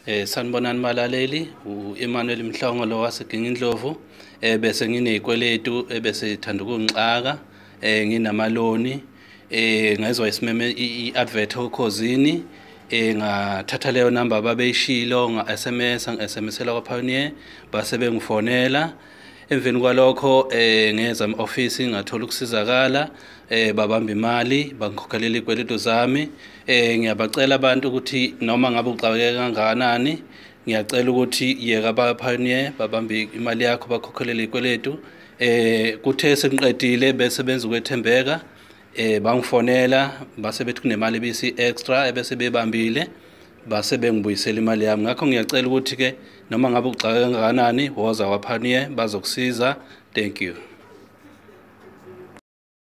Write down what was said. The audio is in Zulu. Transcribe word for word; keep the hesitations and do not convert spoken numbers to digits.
Eh sanibonani malaleli, u-Emanuel Mhlongo lo wasegingindlovu. Eh bese nginezikweletu ebese thanda ukungixaka, eh nginamaloni, eh ngezwe isimeme i-advert okhosini, eh ngathatha leyo number ababeyishilo nga-S M S, ngi-S M S-ela kwa-Pioneer base bengifonela. Emveni kwalokho eh ngeza e-office ngathola ukusizakala, eh babamba imali bangikhokhelela izikweletu zami. Eh ngiyabacela abantu ukuthi noma ngabe uxakeke kangakanani, ngiyacela ukuthi yeka aba-Pioneer babambe imali yakho bakhokhelela izikweletu. Eh kuthe sengiqedile bese benza ukwethembeka, eh bangifonela base bethi kunemali bisi extra ebese bebambile base bengibuyisela imali yami. Ngakho ngiyacela ukuthi ke noma ngabe uxakeke kangakanani woza kwa-Pioneer bazokusiza. Thank you.